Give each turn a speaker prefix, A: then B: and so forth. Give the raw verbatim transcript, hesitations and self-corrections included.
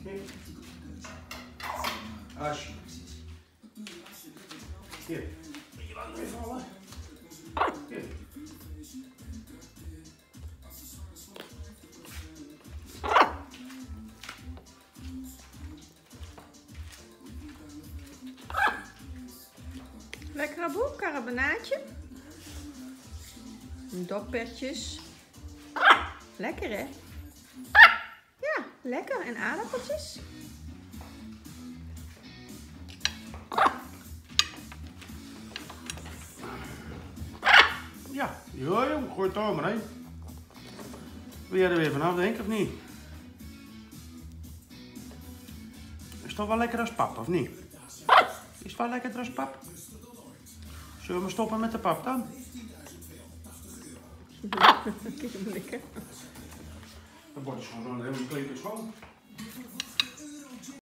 A: Nee. Asje. Hier. Je laat hem even vallen. Hier.
B: Lekkere boel, karabonaatje. Doppertjes. Lekker hè? Ja, lekker. En aardappeltjes.
A: Ja, joh, jong, gooi het door maar heen. Wil jij er weer vanaf, denk ik, of niet? Is het toch wel lekker als pap, of niet? Is het wel lekker als pap? Zullen we maar stoppen met de pap dan?
B: Lekker.
A: Dan wordt het gewoon zo'n hele klinker schoon.